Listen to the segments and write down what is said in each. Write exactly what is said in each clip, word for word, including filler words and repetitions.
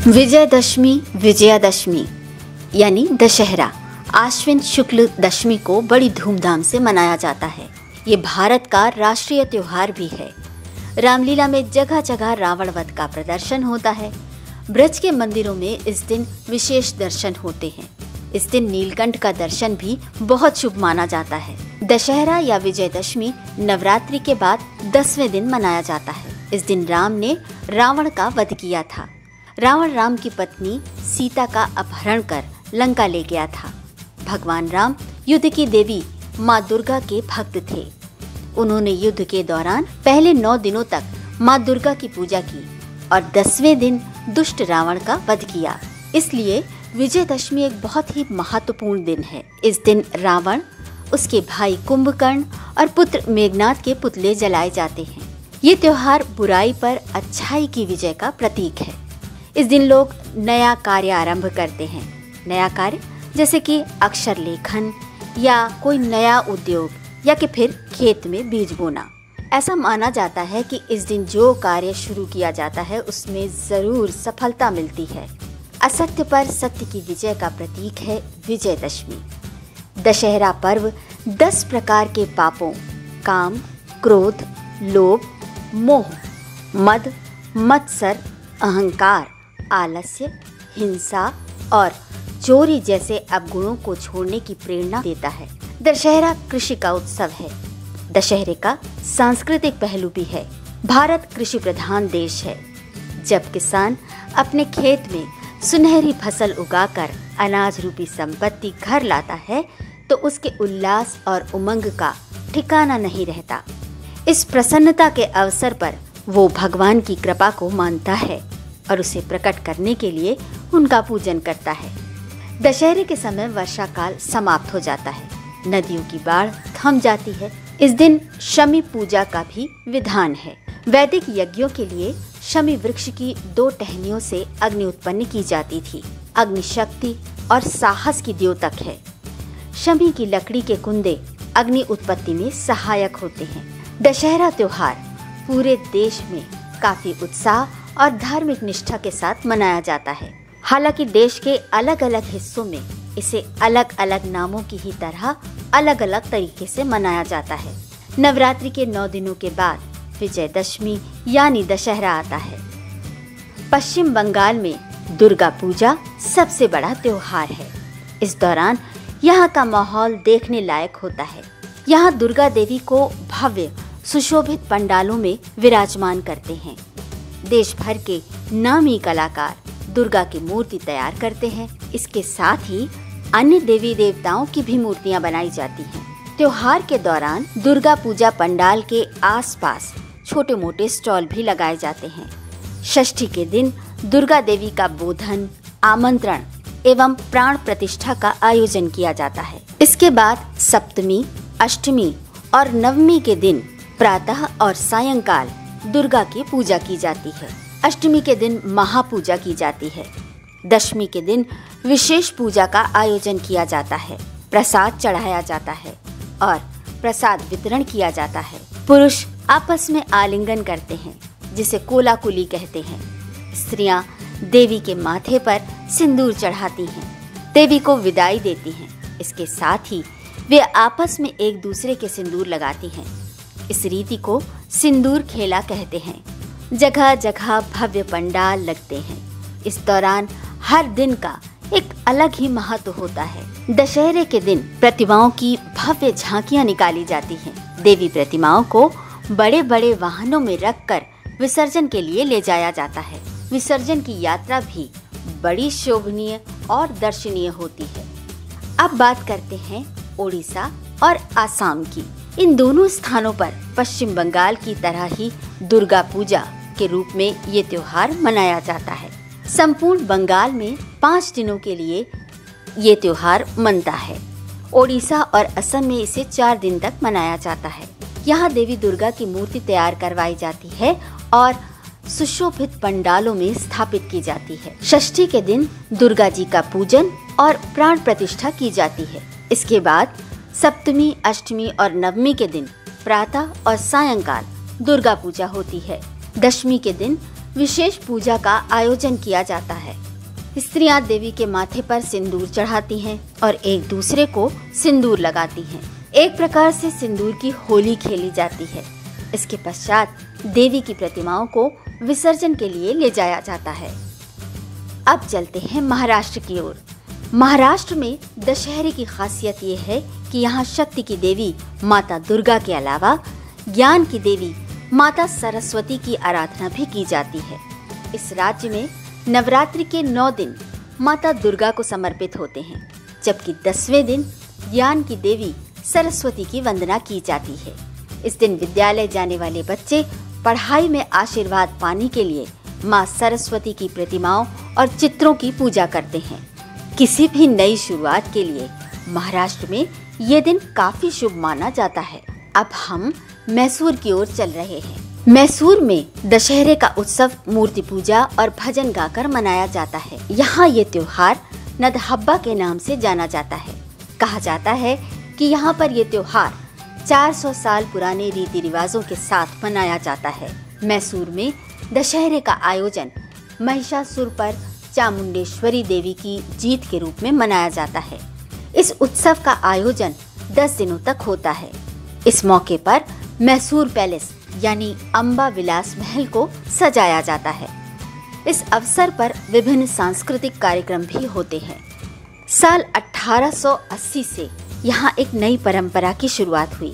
विजयदशमी विजयादशमी यानी दशहरा आश्विन शुक्ल दशमी को बड़ी धूमधाम से मनाया जाता है। ये भारत का राष्ट्रीय त्योहार भी है। रामलीला में जगह जगह रावण वध का प्रदर्शन होता है। ब्रज के मंदिरों में इस दिन विशेष दर्शन होते हैं। इस दिन नीलकंठ का दर्शन भी बहुत शुभ माना जाता है। दशहरा या विजयदशमी नवरात्रि के बाद दसवें दिन मनाया जाता है। इस दिन राम ने रावण का वध किया था। रावण राम की पत्नी सीता का अपहरण कर लंका ले गया था। भगवान राम युद्ध की देवी माँ दुर्गा के भक्त थे। उन्होंने युद्ध के दौरान पहले नौ दिनों तक माँ दुर्गा की पूजा की और दसवें दिन दुष्ट रावण का वध किया। इसलिए विजयदशमी एक बहुत ही महत्वपूर्ण दिन है। इस दिन रावण, उसके भाई कुंभकर्ण और पुत्र मेघनाद के पुतले जलाए जाते हैं। ये त्योहार बुराई पर अच्छाई की विजय का प्रतीक है। इस दिन लोग नया कार्य आरंभ करते हैं। नया कार्य जैसे कि अक्षर लेखन या कोई नया उद्योग या कि फिर खेत में बीज बोना। ऐसा माना जाता है कि इस दिन जो कार्य शुरू किया जाता है उसमें जरूर सफलता मिलती है। असत्य पर सत्य की विजय का प्रतीक है विजयदशमी। दशहरा पर्व दस प्रकार के पापों काम, क्रोध, लोभ, मोह, मद, मत्सर, अहंकार, आलस्य, हिंसा और चोरी जैसे अवगुणों को छोड़ने की प्रेरणा देता है। दशहरा कृषि का उत्सव है। दशहरे का सांस्कृतिक पहलू भी है। भारत कृषि प्रधान देश है। जब किसान अपने खेत में सुनहरी फसल उगाकर अनाज रूपी संपत्ति घर लाता है तो उसके उल्लास और उमंग का ठिकाना नहीं रहता। इस प्रसन्नता के अवसर पर वो भगवान की कृपा को मानता है और उसे प्रकट करने के लिए उनका पूजन करता है। दशहरे के समय वर्षा काल समाप्त हो जाता है। नदियों की बाढ़ थम जाती है। इस दिन शमी पूजा का भी विधान है। वैदिक यज्ञों के लिए शमी वृक्ष की दो टहनियों से अग्नि उत्पन्न की जाती थी। अग्नि शक्ति और साहस की द्योतक है। शमी की लकड़ी के कुंदे अग्नि उत्पत्ति में सहायक होते हैं। दशहरा त्योहार पूरे देश में काफी उत्साह और धार्मिक निष्ठा के साथ मनाया जाता है। हालांकि देश के अलग अलग हिस्सों में इसे अलग अलग नामों की ही तरह अलग अलग तरीके से मनाया जाता है। नवरात्रि के नौ दिनों के बाद विजयदशमी यानी दशहरा आता है। पश्चिम बंगाल में दुर्गा पूजा सबसे बड़ा त्योहार है। इस दौरान यहाँ का माहौल देखने लायक होता है। यहाँ दुर्गा देवी को भव्य सुशोभित पंडालों में विराजमान करते हैं। देश भर के नामी कलाकार दुर्गा की मूर्ति तैयार करते हैं। इसके साथ ही अन्य देवी देवताओं की भी मूर्तियां बनाई जाती हैं। त्योहार के दौरान दुर्गा पूजा पंडाल के आसपास छोटे मोटे स्टॉल भी लगाए जाते हैं। षष्ठी के दिन दुर्गा देवी का बोधन, आमंत्रण एवं प्राण प्रतिष्ठा का आयोजन किया जाता है। इसके बाद सप्तमी, अष्टमी और नवमी के दिन प्रातः और सायंकाल दुर्गा की पूजा की जाती है। अष्टमी के दिन महापूजा की जाती है। दशमी के दिन विशेष पूजा का आयोजन किया जाता है। प्रसाद चढ़ाया जाता है और प्रसाद वितरण किया जाता है। पुरुष आपस में आलिंगन करते हैं जिसे कोलाकुली कहते हैं। स्त्रियां देवी के माथे पर सिंदूर चढ़ाती हैं, देवी को विदाई देती हैं। इसके साथ ही वे आपस में एक दूसरे के सिंदूर लगाती हैं। इस रीति को सिंदूर खेला कहते हैं। जगह जगह भव्य पंडाल लगते हैं। इस दौरान हर दिन का एक अलग ही महत्व होता है। दशहरे के दिन प्रतिमाओं की भव्य झांकियां निकाली जाती हैं। देवी प्रतिमाओं को बड़े बड़े वाहनों में रखकर विसर्जन के लिए ले जाया जाता है। विसर्जन की यात्रा भी बड़ी शोभनीय और दर्शनीय होती है। अब बात करते हैं ओडिशा और आसाम की। इन दोनों स्थानों पर पश्चिम बंगाल की तरह ही दुर्गा पूजा के रूप में ये त्योहार मनाया जाता है। संपूर्ण बंगाल में पाँच दिनों के लिए ये त्योहार मनता है। ओडिशा और असम में इसे चार दिन तक मनाया जाता है। यहाँ देवी दुर्गा की मूर्ति तैयार करवाई जाती है और सुशोभित पंडालों में स्थापित की जाती है। षष्ठी के दिन दुर्गा जी का पूजन और प्राण प्रतिष्ठा की जाती है। इसके बाद सप्तमी, अष्टमी और नवमी के दिन प्रातः और सायंकाल दुर्गा पूजा होती है। दशमी के दिन विशेष पूजा का आयोजन किया जाता है। स्त्रियां देवी के माथे पर सिंदूर चढ़ाती हैं और एक दूसरे को सिंदूर लगाती हैं। एक प्रकार से सिंदूर की होली खेली जाती है। इसके पश्चात देवी की प्रतिमाओं को विसर्जन के लिए ले जाया जाता है। अब चलते हैं महाराष्ट्र की ओर। महाराष्ट्र में दशहरे की खासियत ये है कि यहाँ शक्ति की देवी माता दुर्गा के अलावा ज्ञान की देवी माता सरस्वती की आराधना भी की जाती है। इस राज्य में नवरात्रि के नौ दिन माता दुर्गा को समर्पित होते हैं, जबकि दसवें दिन ज्ञान की देवी सरस्वती की वंदना की जाती है। इस दिन विद्यालय जाने वाले बच्चे पढ़ाई में आशीर्वाद पाने के लिए माँ सरस्वती की प्रतिमाओं और चित्रों की पूजा करते हैं। किसी भी नई शुरुआत के लिए महाराष्ट्र में ये दिन काफी शुभ माना जाता है। अब हम मैसूर की ओर चल रहे हैं। मैसूर में दशहरे का उत्सव मूर्ति पूजा और भजन गाकर मनाया जाता है। यहाँ ये त्योहार नदहब्बा के नाम से जाना जाता है। कहा जाता है कि यहाँ पर ये त्योहार चार सौ साल पुराने रीति रिवाजों के साथ मनाया जाता है। मैसूर में दशहरे का आयोजन महिषासुर पर चामुंडेश्वरी देवी की जीत के रूप में मनाया जाता है। इस उत्सव का आयोजन दस दिनों तक होता है। इस मौके पर मैसूर पैलेस यानी अम्बा विलास महल को सजाया जाता है। इस अवसर पर विभिन्न सांस्कृतिक कार्यक्रम भी होते हैं। साल अठारह सौ अस्सी से यहाँ एक नई परंपरा की शुरुआत हुई,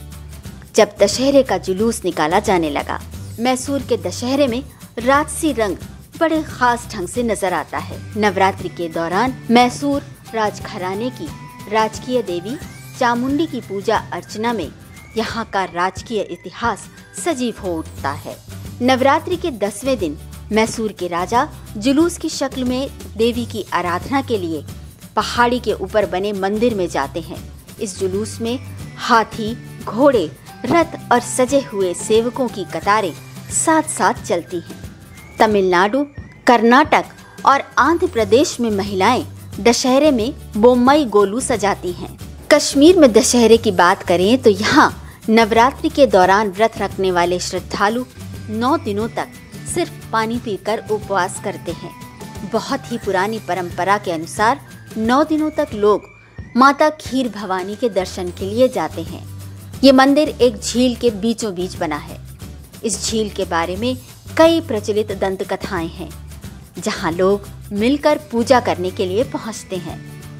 जब दशहरे का जुलूस निकाला जाने लगा। मैसूर के दशहरे में राजसी रंग बड़े खास ढंग से नजर आता है। नवरात्रि के दौरान मैसूर राजघराने की राजकीय देवी चामुंडी की पूजा अर्चना में यहाँ का राजकीय इतिहास सजीव हो उठता है। नवरात्रि के दसवें दिन मैसूर के राजा जुलूस की शक्ल में देवी की आराधना के लिए पहाड़ी के ऊपर बने मंदिर में जाते हैं। इस जुलूस में हाथी, घोड़े, रथ और सजे हुए सेवकों की कतारें साथ साथ चलती हैं। तमिलनाडु, कर्नाटक और आंध्र प्रदेश में महिलाएं दशहरे में बोम्मई गोलू सजाती हैं। कश्मीर में दशहरे की बात करें तो यहाँ नवरात्रि के दौरान व्रत रखने वाले श्रद्धालु नौ दिनों तक सिर्फ पानी पीकर उपवास करते हैं। बहुत ही पुरानी परंपरा के अनुसार नौ दिनों तक लोग माता खीर भवानी के दर्शन के लिए जाते हैं। ये मंदिर एक झील के बीचों बीच बना है। इस झील के बारे में कई प्रचलित दंत कथाएं हैं, जहां लोग मिलकर पूजा करने के लिए पहुंचते हैं।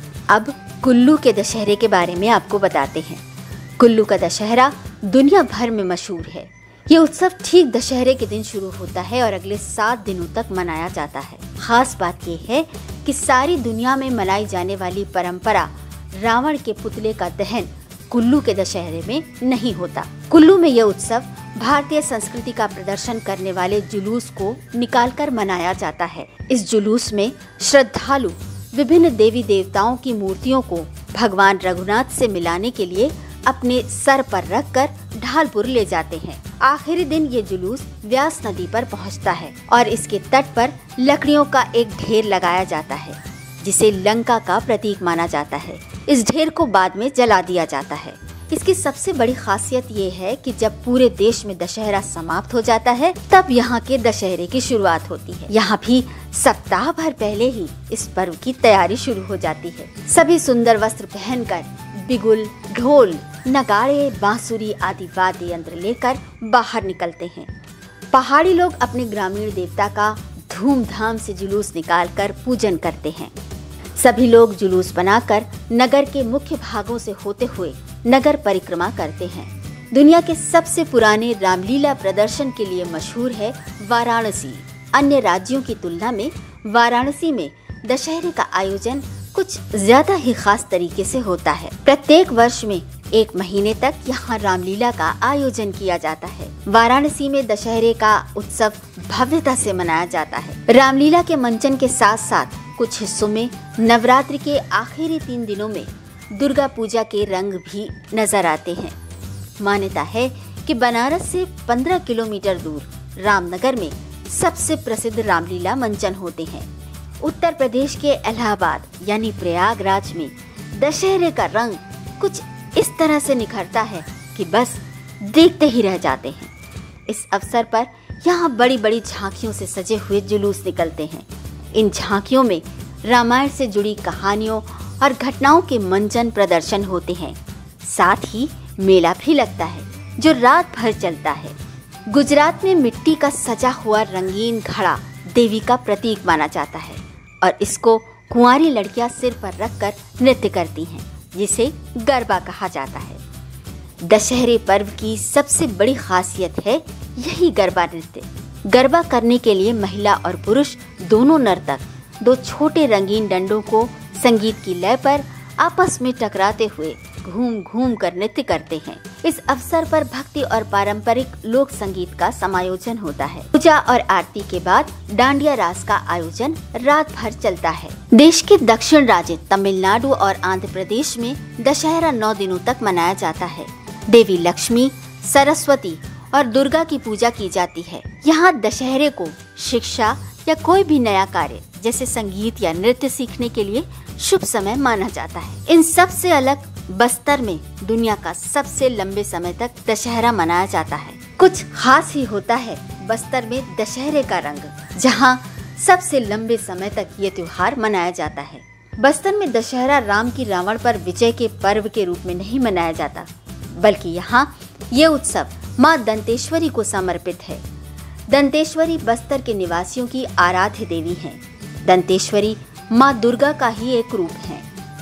अब कुल्लू के दशहरे के बारे में आपको बताते हैं। कुल्लू का दशहरा दुनिया भर में मशहूर है। ये उत्सव ठीक दशहरे के दिन शुरू होता है और अगले सात दिनों तक मनाया जाता है। खास बात ये है कि सारी दुनिया में मनाई जाने वाली परंपरा रावण के पुतले का दहन कुल्लू के दशहरे में नहीं होता। कुल्लू में यह उत्सव भारतीय संस्कृति का प्रदर्शन करने वाले जुलूस को निकालकर मनाया जाता है। इस जुलूस में श्रद्धालु विभिन्न देवी देवताओं की मूर्तियों को भगवान रघुनाथ से मिलाने के लिए अपने सर पर रखकर ढालपुर ले जाते हैं। आखिरी दिन ये जुलूस व्यास नदी पर पहुंचता है और इसके तट पर लकड़ियों का एक ढेर लगाया जाता है, जिसे लंका का प्रतीक माना जाता है। इस ढेर को बाद में जला दिया जाता है। इसकी सबसे बड़ी खासियत ये है कि जब पूरे देश में दशहरा समाप्त हो जाता है, तब यहाँ के दशहरे की शुरुआत होती है। यहाँ भी सप्ताह भर पहले ही इस पर्व की तैयारी शुरू हो जाती है। सभी सुंदर वस्त्र पहनकर बिगुल, ढोल, नगाड़े, बांसुरी आदि वाद्य यंत्र लेकर बाहर निकलते हैं। पहाड़ी लोग अपने ग्रामीण देवता का धूमधाम से जुलूस निकालकर पूजन करते हैं। सभी लोग जुलूस बनाकर नगर के मुख्य भागों से होते हुए नगर परिक्रमा करते हैं। दुनिया के सबसे पुराने रामलीला प्रदर्शन के लिए मशहूर है वाराणसी। अन्य राज्यों की तुलना में वाराणसी में दशहरे का आयोजन कुछ ज्यादा ही खास तरीके से होता है। प्रत्येक वर्ष में एक महीने तक यहाँ रामलीला का आयोजन किया जाता है। वाराणसी में दशहरे का उत्सव भव्यता से मनाया जाता है। रामलीला के मंचन के साथ साथ कुछ हिस्सों में नवरात्रि के आखिरी तीन दिनों में दुर्गा पूजा के रंग भी नजर आते हैं। मान्यता है कि बनारस से पंद्रह किलोमीटर दूर रामनगर में सबसे प्रसिद्ध रामलीला मंचन होते हैं। उत्तर प्रदेश के इलाहाबाद यानी प्रयागराज में दशहरे का रंग कुछ इस तरह से निखरता है कि बस देखते ही रह जाते हैं। इस अवसर पर यहाँ बड़ी बड़ी झांकियों से सजे हुए जुलूस निकलते हैं। इन झांकियों में रामायण से जुड़ी कहानियों और घटनाओं के मंचन प्रदर्शन होते हैं। साथ ही मेला भी लगता है जो रात भर चलता है। गुजरात में मिट्टी का सजा हुआ रंगीन घड़ा देवी का प्रतीक माना जाता है और इसको कुंवारी लड़कियां सिर पर रखकर नृत्य करती हैं, जिसे गरबा कहा जाता है। दशहरे पर्व की सबसे बड़ी खासियत है यही गरबा नृत्य। गरबा करने के लिए महिला और पुरुष दोनों नर्तक दो छोटे रंगीन डंडों को संगीत की लय पर आपस में टकराते हुए घूम घूम कर नृत्य करते हैं। इस अवसर पर भक्ति और पारंपरिक लोक संगीत का समायोजन होता है। पूजा और आरती के बाद डांडिया रास का आयोजन रात भर चलता है। देश के दक्षिण राज्य तमिलनाडु और आंध्र प्रदेश में दशहरा नौ दिनों तक मनाया जाता है। देवी लक्ष्मी, सरस्वती और दुर्गा की पूजा की जाती है। यहाँ दशहरे को शिक्षा या कोई भी नया कार्य जैसे संगीत या नृत्य सीखने के लिए शुभ समय माना जाता है। इन सब से अलग बस्तर में दुनिया का सबसे लंबे समय तक दशहरा मनाया जाता है। कुछ खास ही होता है बस्तर में दशहरे का रंग, जहाँ सबसे लंबे समय तक ये त्योहार मनाया जाता है। बस्तर में दशहरा राम की रावण पर विजय के पर्व के रूप में नहीं मनाया जाता, बल्कि यहाँ ये उत्सव माँ दंतेश्वरी को समर्पित है। दंतेश्वरी बस्तर के निवासियों की आराध्य देवी हैं। दंतेश्वरी माँ दुर्गा का ही एक रूप है।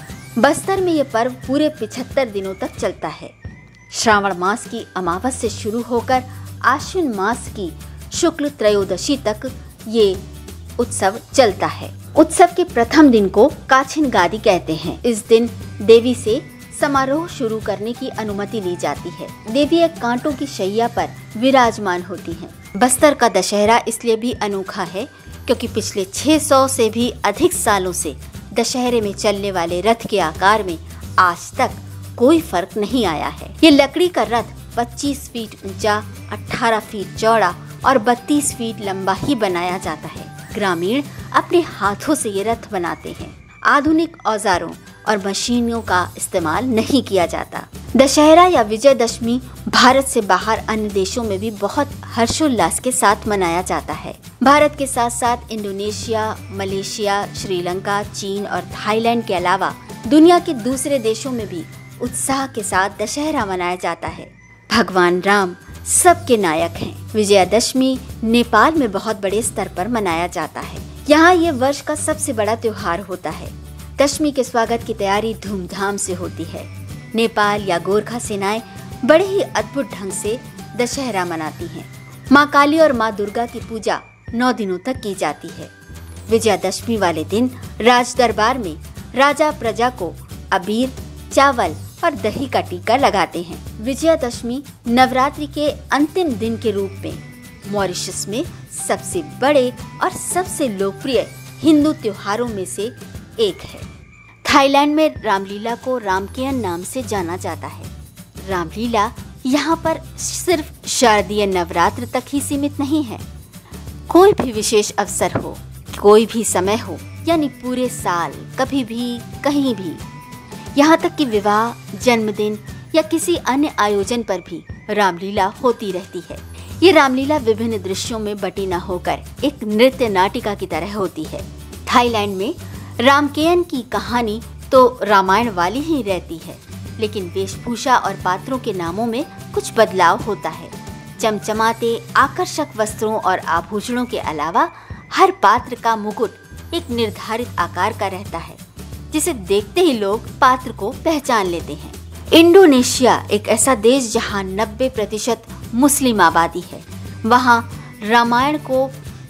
बस्तर में ये पर्व पूरे पिछहत्तर दिनों तक चलता है। श्रावण मास की अमावस से शुरू होकर आश्विन मास की शुक्ल त्रयोदशी तक ये उत्सव चलता है। उत्सव के प्रथम दिन को काछिन गादी कहते हैं। इस दिन देवी से समारोह शुरू करने की अनुमति ली जाती है। देवी एक कांटों की शैया पर विराजमान होती हैं। बस्तर का दशहरा इसलिए भी अनोखा है क्योंकि पिछले छह सौ से भी अधिक सालों से दशहरे में चलने वाले रथ के आकार में आज तक कोई फर्क नहीं आया है। ये लकड़ी का रथ पच्चीस फीट ऊंचा, अठारह फीट चौड़ा और बत्तीस फीट लंबा ही बनाया जाता है। ग्रामीण अपने हाथों से ये रथ बनाते हैं। आधुनिक औजारों और मशीनों का इस्तेमाल नहीं किया जाता। दशहरा या विजयदशमी भारत से बाहर अन्य देशों में भी बहुत हर्षोल्लास के साथ मनाया जाता है। भारत के साथ साथ इंडोनेशिया, मलेशिया, श्रीलंका, चीन और थाईलैंड के अलावा दुनिया के दूसरे देशों में भी उत्साह के साथ दशहरा मनाया जाता है। भगवान राम सबके नायक हैं। विजयादशमी नेपाल में बहुत बड़े स्तर पर मनाया जाता है। यहाँ ये वर्ष का सबसे बड़ा त्योहार होता है। दशमी के स्वागत की तैयारी धूमधाम से होती है। नेपाल या गोरखा सेनाएं बड़े ही अद्भुत ढंग से दशहरा मनाती हैं। माँ काली और माँ दुर्गा की पूजा नौ दिनों तक की जाती है। विजयादशमी वाले दिन राज दरबार में राजा प्रजा को अबीर, चावल और दही का टीका लगाते हैं। विजयादशमी नवरात्रि के अंतिम दिन के रूप में मॉरिशस में सबसे बड़े और सबसे लोकप्रिय हिंदू त्योहारों में से एक है। थाईलैंड में रामलीला को रामकेयन नाम से जाना जाता है। रामलीला यहाँ पर सिर्फ शारदीय नवरात्र तक ही सीमित नहीं है। कोई भी विशेष अवसर हो, कोई भी समय हो, यानी पूरे साल कभी भी कहीं भी, यहाँ तक कि विवाह, जन्मदिन या किसी अन्य आयोजन पर भी रामलीला होती रहती है। ये रामलीला विभिन्न दृश्यों में बटी न होकर एक नृत्य नाटिका की तरह होती है। थाईलैंड में रामकेयन की कहानी तो रामायण वाली ही रहती है, लेकिन वेशभूषा और पात्रों के नामों में कुछ बदलाव होता है। चमचमाते आकर्षक वस्त्रों और आभूषणों के अलावा हर पात्र का मुकुट एक निर्धारित आकार का रहता है, जिसे देखते ही लोग पात्र को पहचान लेते हैं। इंडोनेशिया एक ऐसा देश जहां नब्बे प्रतिशत मुस्लिम आबादी है। वहां रामायण को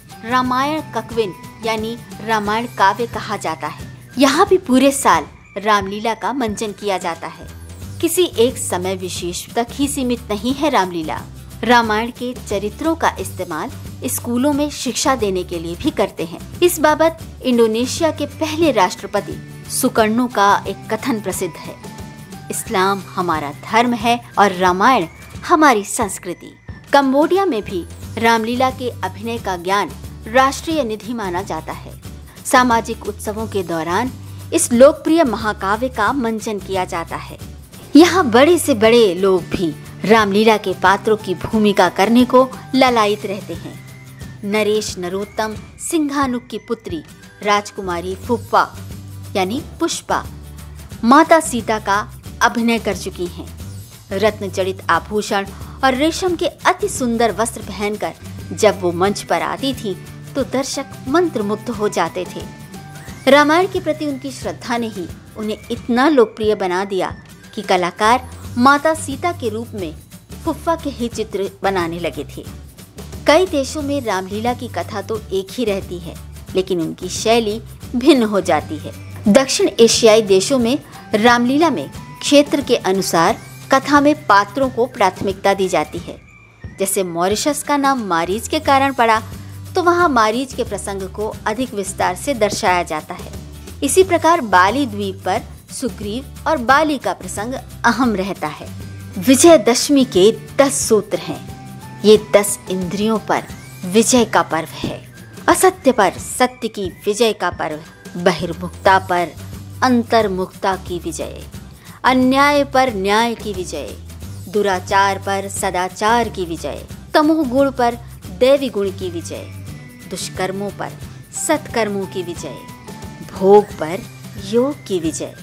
रामायण कक्विन यानी रामायण काव्य कहा जाता है। यहाँ भी पूरे साल रामलीला का मंचन किया जाता है। किसी एक समय विशेष तक ही सीमित नहीं है रामलीला। रामायण के चरित्रों का इस्तेमाल स्कूलों में शिक्षा देने के लिए भी करते हैं। इस बाबत इंडोनेशिया के पहले राष्ट्रपति सुकर्णो का एक कथन प्रसिद्ध है, इस्लाम हमारा धर्म है और रामायण हमारी संस्कृति। कंबोडिया में भी रामलीला के अभिनय का ज्ञान राष्ट्रीय निधि माना जाता है। सामाजिक उत्सवों के दौरान इस लोकप्रिय महाकाव्य का मंचन किया जाता है। यहाँ बड़े से बड़े लोग भी रामलीला के पात्रों की भूमिका करने को ललायित रहते हैं। नरेश नरोत्तम सिंघानुक की पुत्री राजकुमारी फुप्पा यानी पुष्पा माता सीता का अभिनय कर चुकी हैं। रत्न जड़ित आभूषण और रेशम के अति सुंदर वस्त्र पहनकर जब वो मंच पर आती थी तो दर्शक मंत्रमुग्ध हो जाते थे। रामायण के प्रति उनकी श्रद्धा ने ही उन्हें इतना लोकप्रिय बना दिया कि कलाकार माता सीता के रूप में फुफ्फा के ही चित्र बनाने लगे थे। कई देशों में रामलीला की कथा तो एक ही रहती है, लेकिन उनकी शैली भिन्न हो जाती है। दक्षिण एशियाई देशों में रामलीला में क्षेत्र के अनुसार कथा में पात्रों को प्राथमिकता दी जाती है। जैसे मॉरिशस का नाम मारीच के कारण पड़ा, तो वहाँ मारीच के प्रसंग को अधिक विस्तार से दर्शाया जाता है। इसी प्रकार बाली द्वीप पर सुग्रीव और बाली का प्रसंग अहम रहता है। विजयदशमी के दस सूत्र हैं। ये दस इंद्रियों पर विजय का पर्व है। असत्य पर सत्य की विजय का पर्व, बहिर्मुखता पर अंतर्मुखता की विजय, अन्याय पर न्याय की विजय, दुराचार पर सदाचार की विजय, तमोह गुण पर दैवी गुण की विजय, दुष्कर्मों पर सत्कर्मों की विजय, भोग पर योग की विजय,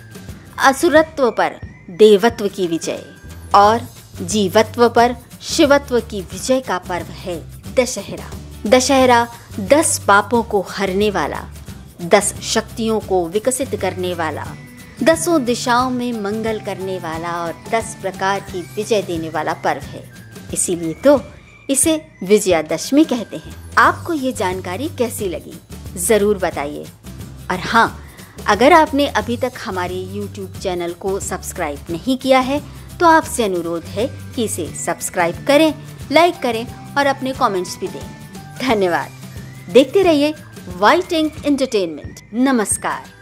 असुरत्व पर देवत्व की विजय और जीवत्व पर शिवत्व की विजय का पर्व है दशहरा। दशहरा दस पापों को हरने वाला, दस शक्तियों को विकसित करने वाला, दसों दिशाओं में मंगल करने वाला और दस प्रकार की विजय देने वाला पर्व है। इसीलिए तो इसे विजयादशमी कहते हैं। आपको ये जानकारी कैसी लगी ज़रूर बताइए। और हाँ, अगर आपने अभी तक हमारे यूट्यूब चैनल को सब्सक्राइब नहीं किया है तो आपसे अनुरोध है कि इसे सब्सक्राइब करें, लाइक करें और अपने कमेंट्स भी दें। धन्यवाद। देखते रहिए वाइट इंक एंटरटेनमेंट। नमस्कार।